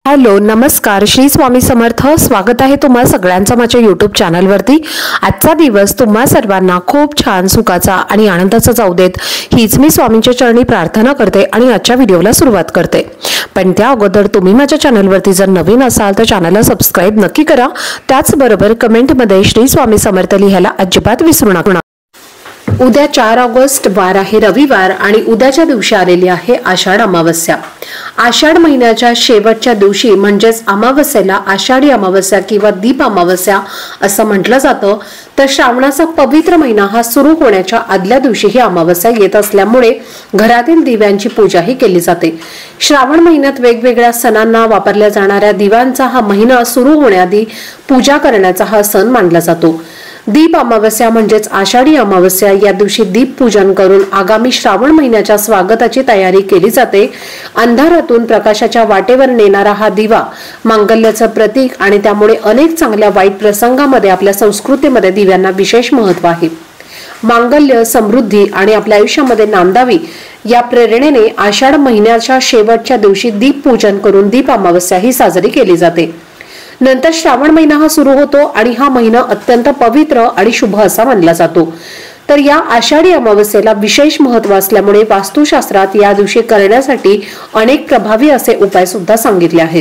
Hello नमस्कार श्री स्वामी समर्थ। स्वागत आहे तुम्हा सगळ्यांचं माझ्या YouTube चॅनलवरती। आजचा दिवस तुम्हा सर्वांना खूप छान सुखाचा आणि आनंदाचा जाऊ देत हीच मी स्वामींच्या चरणी प्रार्थना करते आणि आजच्या व्हिडिओला सुरुवात करते। पण त्या अगोदर तुम्ही माझ्या चॅनलवरती जर नवीन असाल तर चॅनलला सबस्क्राइब नक्की करा। त्याचबरोबर कमेंटमध्ये श्री स्वामी समर्थ लिहायला अजिबात विसरू नका। उद्या 4 ऑगस्ट वार आहे रविवार आणि उद्याच्या दिवशी आलेली आहे आषाढ अमावस्या। आषाढ महिन्याच्या शेवटच्या दिवशी म्हणजेच अमावस्येला आषाढी अमावस्या किंवा दीप अमावस्या असं म्हटलं जातं। तर श्रावणाचा पवित्र महिना हा सुरू होण्याच्या आदल्या दिवशी ही अमावस्या येत असल्यामुळे घरातील दिव्यांची पूजाही केली जाते। श्रावण महिन्यात वेगवेगळ्या सणांना वापरल्या जाणाऱ्या दिव्यांचा हा महिना सुरू होण्याआधी पूजा करण्याचा हा सण मानला जातो। दीप अमावस्या म्हणजेच आषाढी अमावस्या या दिवशी दीप पूजन करून आगामी श्रावण महिन्याच्या स्वागताची तयारी केली जाते। अंधारातून प्रकाशाच्या वाटेवर नेणारा हा दिवा मांगल्याचं प्रतीक आणि त्यामुळे अनेक चांगल्या वाईट प्रसंगामध्ये आपल्या संस्कृतीमध्ये दिव्यांना विशेष महत्त्व आहे। मांगल्य समृद्धी आणि आपल्या आयुष्यामध्ये नांदावी या प्रेरणेने आषाढ महिन्याच्या शेवटच्या दिवशी दीप पूजन करून दीप अमावस्या ही साजरी केली जाते। नंतर श्रावण महिना हा सुरू होतो आणि हा महिना अत्यंत पवित्र आणि शुभ असा मानला जातो। तर या आषाढी अमावस्येला विशेष महत्त्व असल्यामुळे वास्तुशास्त्रात या दिवशी करण्यासाठी अनेक प्रभावी असे उपाय सुद्धा सांगितले आहेत।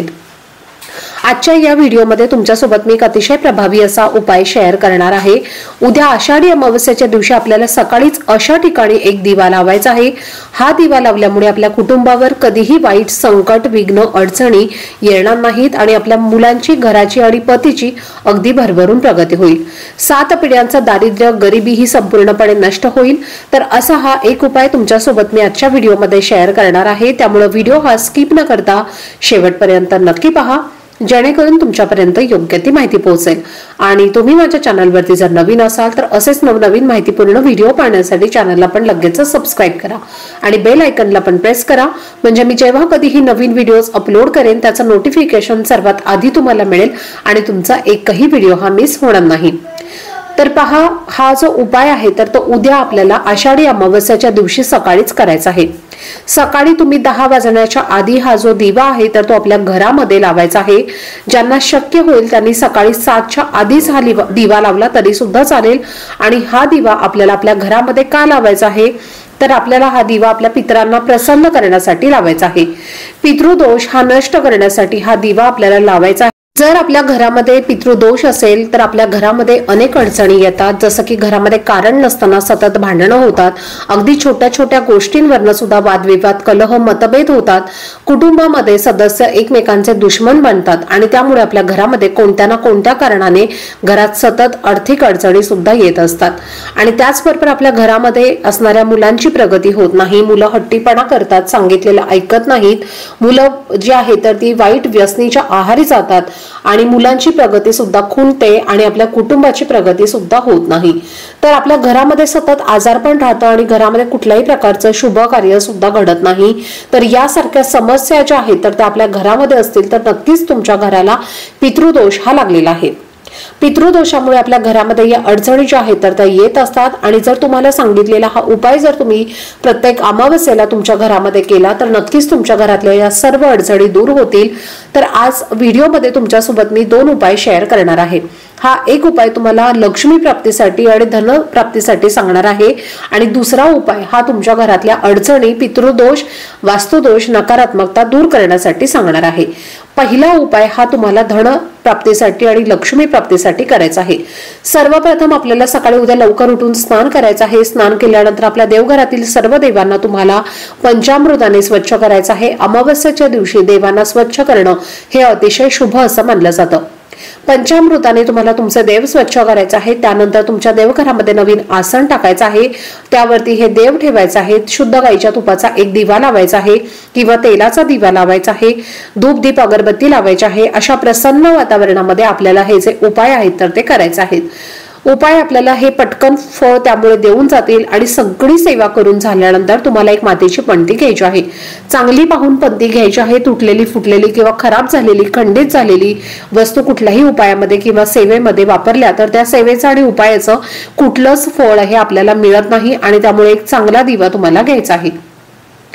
आजच्या या व्हिडिओमध्ये तुमच्यासोबत मी एक अतिशय प्रभावी असा उपाय शेअर करणार आहे। उद्या आषाढी अमावस्येच्या दिवशी आपल्याला सकाळीच अशा ठिकाणी एक दिवा लावायचा आहे। हा दिवा लावल्यामुळे आपल्या कुटुंबावर कधीही वाईट संकट विघ्न अडचणी येणार नाहीत आणि आपल्या मुलांची घराची आणि पतीची अगदी भरभरून प्रगती होईल। 7 पिढ्यांचं दारिद्र्य गरिबी ही संपूर्णपणे नष्ट होईल। तर असा हा एक उपाय तुमच्यासोबत मी आजच्या व्हिडिओमध्ये शेअर करणार आहे। त्यामुळे व्हिडिओ हा स्किप न करता शेवटपर्यंत नक्की पहा जेणेकरून तुमच्यापर्यंत योग्य ती माहिती पोहोचेल। आणि तुम्ही माझ्या चॅनलवरती जर नवीन असाल तर असेच नवनवीन माहितीपूर्ण व्हिडिओ पाहण्यासाठी चॅनलला पण लगेच सबस्क्राइब करा आणि बेल आयकॉनला पण प्रेस करा, म्हणजे मी जेव्हा कधीही नवीन व्हिडिओज अपलोड करेन त्याचं नोटिफिकेशन सर्वात आधी तुम्हाला मिळेल आणि तुमचा एकही व्हिडिओ हा मिस होणार नाही। तर पहा, हा जो उपाय आहे तर तो उद्या आपल्याला आषाढी अमावस्याच्या दिवशी सकाळीच करायचा आहे। सकाळी तुम्ही 10 वाजण्याच्या आधी हा जो दिवा आहे तर तो आपल्या घरामध्ये लावायचा आहे। ज्यांना शक्य होईल त्यांनी सकाळी 7च्या आधीच हा दिवा लावला तरी सुद्धा चालेल। आणि हा दिवा आपल्याला आपल्या घरामध्ये का लावायचा आहे तर आपल्याला हा दिवा आपल्या पितरांना प्रसन्न करण्यासाठी लावायचा आहे। पितृदोष हा नष्ट करण्यासाठी हा दिवा आपल्याला लावायचा आहे। जर आपल्या घरामध्ये पितृदोष असेल तर आपल्या घरामध्ये अनेक अडचणी येतात, जसं की घरामध्ये कारण नसताना सतत भांडणं होतात, अगदी छोट्या छोट्या गोष्टींवरनं सुद्धा वादविवाद कलह मतभेद होतात, कुटुंबामध्ये सदस्य एकमेकांचे दुश्मन बनतात आणि त्यामुळे आपल्या घरामध्ये कोणत्या ना कोणत्या कारणाने घरात सतत आर्थिक अडचणी सुद्धा येत असतात। आणि त्याचबरोबर आपल्या घरामध्ये असणाऱ्या मुलांची प्रगती होत नाही, मुलं हट्टीपणा करतात, सांगितलेलं ऐकत नाहीत, मुलं जी आहेत तर ती वाईट व्यसनीच्या आहारी जातात आणि मुलांची प्रगती सुद्धा खुंटते आणि आपल्या कुटुंबाची प्रगती सुद्धा होत नाही। तर आपल्या घरामध्ये सतत आजारपण राहतं आणि घरामध्ये कुठल्याही प्रकारचं शुभ कार्य सुद्धा घडत नाही। तर यासारख्या समस्या ज्या आहेत तर त्या आपल्या घरामध्ये असतील तर नक्कीच तुमच्या घराला पितृदोष हा लागलेला आहे। पितृदोषामुळे आपल्या घरामध्ये या अडचणी ज्या आहेत तर त्या येत असतात आणि जर तुम्हाला सांगितलेला हा उपाय जर तुम्ही प्रत्येक अमावस्येला तुमच्या घरामध्ये केला तर नक्कीच तुमच्या घरातल्या या सर्व अडचणी दूर होतील। तर आज व्हिडिओमध्ये तुमच्यासोबत मी 2 उपाय शेअर करणार आहे। हा एक उपाय तुम्हाला लक्ष्मी प्राप्तीसाठी आणि धन प्राप्तीसाठी सांगणार आहे आणि दुसरा उपाय हा तुमच्या घरातल्या अडचणी पितृदोष वास्तुदोष नकारात्मकता दूर करण्यासाठी सांगणार आहे। पहिला उपाय हा तुम्हाला धन प्राप्तीसाठी आणि लक्ष्मी प्राप्तीसाठी करायचा आहे। सर्वप्रथम आपल्याला सकाळी उद्या लवकर उठून स्नान करायचं आहे। स्नान केल्यानंतर आपल्या देवघरातील सर्व देवांना तुम्हाला पंचामृताने स्वच्छ करायचं आहे। अमावस्येच्या दिवशी देवांना स्वच्छ करणं हे अतिशय शुभ असं मानलं जातं। पंचामृताने तुम्हाला तुमचे देव स्वच्छ करायचं आहे। त्यानंतर तुमच्या देवघरामध्ये नवीन आसन टाकायचं आहे, त्यावरती हे देव ठेवायचं आहे। शुद्ध गाईच्या तुपाचा एक दिवा लावायचा आहे किंवा तेलाचा दिवा लावायचा आहे, धूप दीप अगरबत्ती लावायची आहे। अशा प्रसन्न वातावरणामध्ये आपल्याला हे जे उपाय आहेत तर ते करायचे आहेत। उपाय आपल्याला हे पटकन फळ त्यामुळे देऊन जातील आणि सगळी सेवा करून झाल्यानंतर तुम्हाला एक मातीची पणती घ्यायची आहे। चांगली पाहून पणती घ्यायची आहे। तुटलेली फुटलेली किंवा खराब झालेली खंडित झालेली वस्तू कुठल्याही उपायामध्ये किंवा सेवेमध्ये वापरल्या तर त्या सेवेचं आणि उपायाचं कुठलंच फळ हे आपल्याला मिळत नाही आणि त्यामुळे एक चांगला दिवा तुम्हाला घ्यायचा आहे।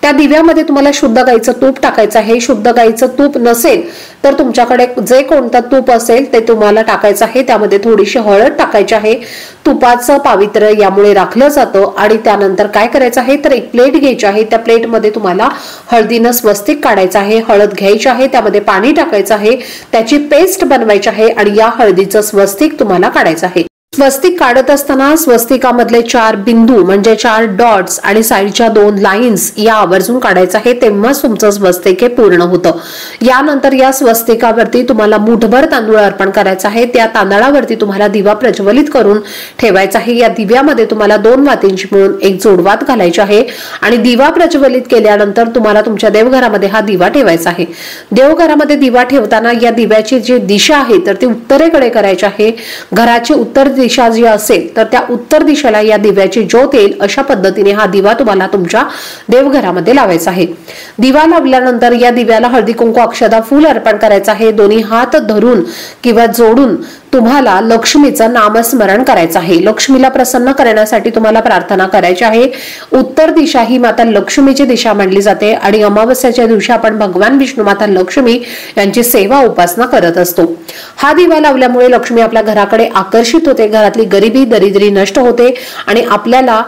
त्या दिव्यामध्ये तुम्हाला शुद्ध गाईचं तूप टाकायचं आहे। शुद्ध गाईचं तूप नसेल तर तुमच्याकडे जे कोणतं तूप असेल ते तुम्हाला टाकायचं आहे। त्यामध्ये थोडीशी हळद टाकायची आहे। तुपाचं पावित्र्य यामुळे राखलं जातं। आणि त्यानंतर काय करायचं आहे तर एक प्लेट घ्यायची आहे। त्या प्लेटमध्ये तुम्हाला हळदीनं स्वस्तिक काढायचं आहे। हळद घ्यायची आहे, त्यामध्ये पाणी टाकायचं आहे, त्याची पेस्ट बनवायची आहे आणि या हळदीचं स्वस्तिक तुम्हाला काढायचं आहे। स्वस्तिक काढत असताना स्वस्तिकामधले 4 बिंदू म्हणजे 4 डॉट्स आणि साइडच्या 2 लाईन्स या आवर्जून काढायचं आहे, तेव्हाच तुमचं स्वस्तिक हे पूर्ण होतं। यानंतर या स्वस्तिकावरती तुम्हाला मुठभर तांदूळ अर्पण करायचा आहे। त्या तांदळावरती तुम्हाला दिवा प्रज्वलित करून ठेवायचा आहे। या दिव्यामध्ये तुम्हाला 2 वातींची मिळून एक जोडवात घालायची आहे आणि दिवा प्रज्वलित केल्यानंतर तुम्हाला तुमच्या देवघरामध्ये हा दिवा ठेवायचा आहे। देवघरामध्ये दिवा ठेवताना या दिव्याची जी दिशा आहे तर ती उत्तरेकडे करायची आहे। घराची उत्तर दिशा जी असेल तर त्या उत्तर दिशेला या दिव्याची ज्योत येईल अशा पद्धतीने हा दिवा तुम्हाला तुमच्या देवघरामध्ये लावायचा आहे। दिवा लावल्यानंतर या दिव्याला हळदी कुंकू अक्षदा फूल अर्पण करायचं आहे। दोन्ही हात धरून किंवा जोडून तुम्हाला लक्ष्मीचं नामस्मरण करायचं आहे। लक्ष्मीला प्रसन्न करण्यासाठी तुम्हाला प्रार्थना करायची आहे। उत्तर दिशा ही माता लक्ष्मीची दिशा मानली जाते आणि अमावस्याच्या दिवशी आपण भगवान विष्णू माता लक्ष्मी यांची सेवा उपासना करत असतो। हा दिवा लावल्यामुळे लक्ष्मी आपल्या घराकडे आकर्षित होते, घरातली गरिबी दरिद्री नष्ट होते आणि आपल्याला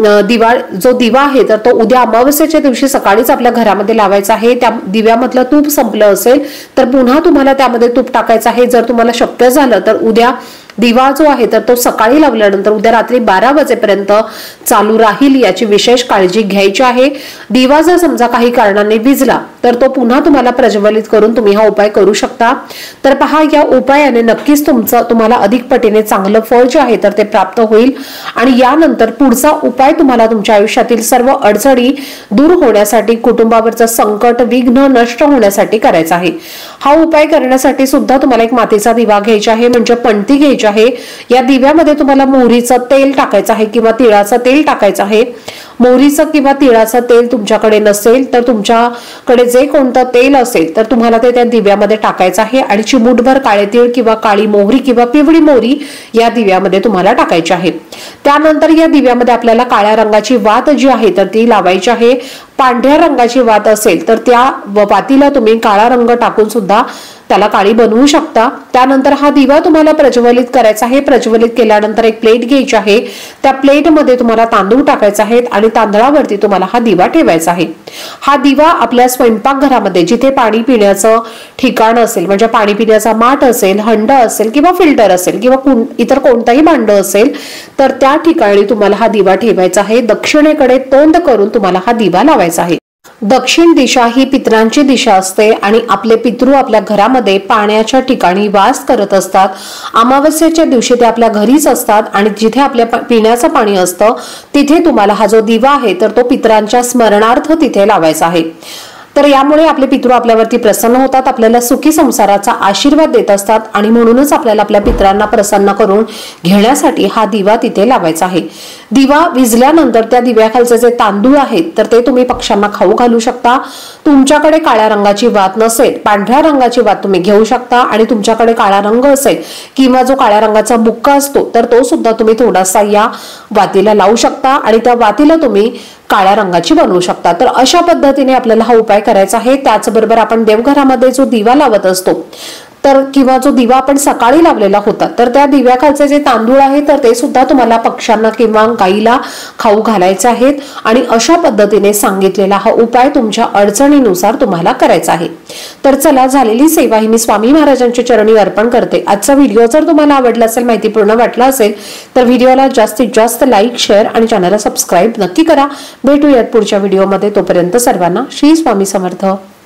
जो दिवा आहे तर तो उद्या अमावस्येच्या दिवशी सकाळीच आपल्या घरामध्ये लावायचा आहे। त्या दिव्यामधलं तूप संपलं असेल तर पुन्हा तुम्हाला त्यामध्ये तूप टाकायचं आहे। जर तुम्हाला शक्य झालं तर उद्या दिवा जो आहे तर तो सकाळी लावल्यानंतर उद्या रात्री 12 वाजेपर्यंत चालू राहील याची विशेष काळजी घ्यायची आहे। दिवा जर समजा काही कारणाने विझला तर तो पुन्हा तुम्हाला प्रज्वलित करून तुम्ही हा उपाय करू शकता। तर पहा, या उपायाने नक्कीच तुम्हाला अधिक पटीने चांगलं फळ जे आहे तर ते प्राप्त होईल आणि यानंतर पुढचा उपाय तुम्हाला तुमच्या आयुष्यातील सर्व अडचणी दूर होण्यासाठी, कुटुंबावरचं संकट विघ्न नष्ट होण्यासाठी करायचा आहे। हा उपाय करण्यासाठी सुद्धा तुम्हाला एक मातीचा दिवा घ्यायचा आहे म्हणजे पणती घ्यायची आहे। या दिव्यामध्ये तुम्हाला मोहरीचं तेल टाकायचं आहे किंवा तिळाचं तेल टाकायचं आहे। मोहरीचं किंवा तिळाचं तेल तुमच्याकडे नसेल तर तुमच्याकडे जे कोणतं तेल असेल तर तुम्हाला ते त्या दिव्यामध्ये टाकायचं आहे आणि चिमूटभर काळे तीळ किंवा काळी मोहरी किंवा पिवळी मोहरी या दिव्यामध्ये तुम्हाला टाकायची आहे। त्यानंतर या दिव्यामध्ये आपल्याला काळ्या रंगाची वात जी आहे तर ती लावायची आहे। पांढऱ्या रंगाची वात असेल तर त्या वातीला तुम्ही काळा रंग टाकून सुद्धा त्याला काळी बनवू शकता। त्यानंतर हा दिवा तुम्हाला प्रज्वलित करायचा आहे। प्रज्वलित केल्यानंतर एक प्लेट घ्यायची आहे। त्या प्लेटमध्ये तुम्हाला तांदूळ टाकायचे आहेत आणि तांदळावरती तुम्हाला हा दिवा ठेवायचा आहे। हा दिवा आपल्या स्वयंपाकघरामध्ये जिथे पाणी पिण्याचं ठिकाण असेल म्हणजे पाणी पिण्याचा माठ असेल, हंड असेल किंवा फिल्टर असेल किंवा इतर कोणताही भांड असेल तर त्या ठिकाणी तुम्हाला हा दिवा ठेवायचा आहे। दक्षिणेकडे तोंड करून तुम्हाला हा दिवा लावायचा आहे। दक्षिण दिशा ही पितरांची दिशा असते आणि आपले पितृ आपल्या घरामध्ये पाण्याच्या ठिकाणी वास करत असतात। अमावस्येच्या दिवशी ते आपल्या घरीच असतात आणि जिथे आपल्या पिण्याचं पाणी असतं तिथे तुम्हाला हा जो दिवा आहे तर तो पितरांच्या स्मरणार्थ तिथे लावायचा आहे। तर यामुळे आपले पितृ आपल्यावरती प्रसन्न होतात, आपल्याला सुखी संसाराचा आशीर्वाद देत असतात आणि म्हणूनच आपल्याला आपल्या पितरांना प्रसन्न करून घेण्यासाठी हा दिवा तिथे लावायचा आहे। दिवा विझल्यानंतर त्या दिव्याखालचे जे तांदूळ आहेत तर ते तुम्ही पक्ष्यांना खाऊ घालू शकता। तुमच्याकडे काळ्या रंगाची वात नसेल, पांढऱ्या रंगाची वात तुम्ही घेऊ शकता आणि तुमच्याकडे काळा रंग असेल किंवा जो काळ्या रंगाचा बुक्का असतो तर तो सुद्धा तुम्ही थोडासा या वातीला लावू शकता आणि त्या वातीला तुम्ही काळ्या रंगाची बनवू शकता। तर अशा पद्धतीने आपल्याला हा उपाय करायचा आहे। त्याचबरोबर आपण देवघरामध्ये जो दिवा लावत असतो तर किंवा जो दिवा आपण सकाळी लावलेला होता तर त्या दिव्याखालचे जे तांदूळ आहे तर ते सुद्धा तुम्हाला पक्ष्यांना किंवा गाईला खाऊ घालायचे आहेत आणि अशा पद्धतीने सांगितलेला हा उपाय तुमच्या अडचणीनुसार तुम्हाला करायचा आहे। तर चला, झालेली सेवा ही मी स्वामी महाराजांच्या चरणी अर्पण करते। आजचा व्हिडिओ जर तुम्हाला आवडला असेल, माहितीपूर्ण वाटला असेल तर व्हिडिओला जास्तीत जास्त लाईक, शेअर आणि चॅनलला सबस्क्राईब नक्की करा। भेटूयात पुढच्या व्हिडिओमध्ये, तोपर्यंत सर्वांना श्री स्वामी समर्थ।